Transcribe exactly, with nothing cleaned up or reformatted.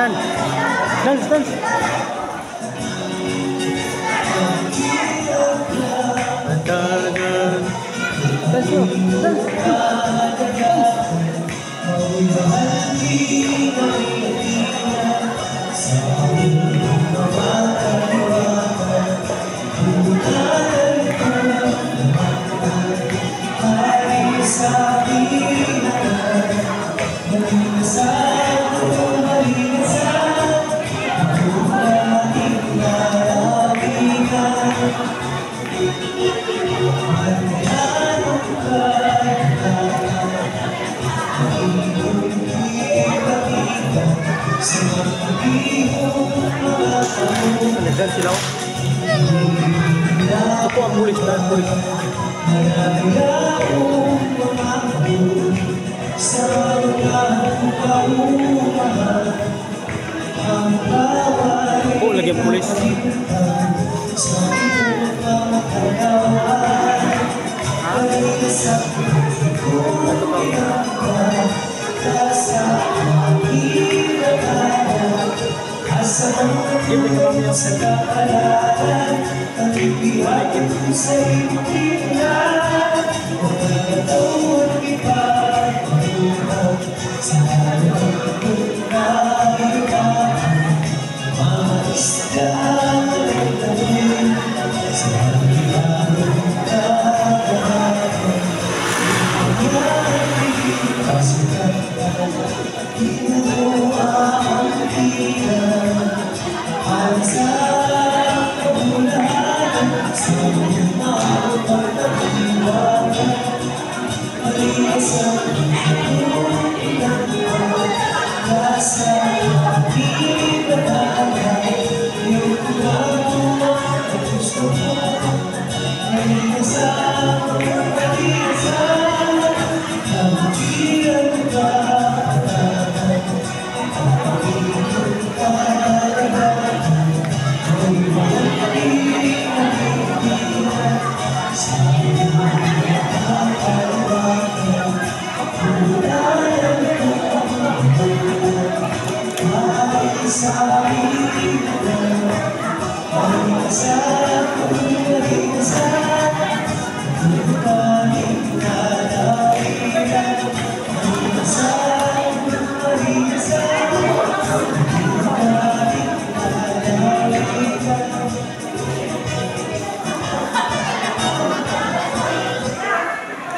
Yan. Dance, dance. Dance, dance, nagdan sila. Ito po ang pulis na pulis. Oh, lagi ang pulis. Give me kami yung segalalan, ang ipihain sa itina, o pagkatawag ipagpatuhaw sa halong pagkakaiba, mga isdaan ang tanin sa halong kagahapon. Ang yakin pasukan at kinuha ang tinan. Sa kabulan, sa mga pagkakaliwanan, maliit sa iyong inagawa, nasa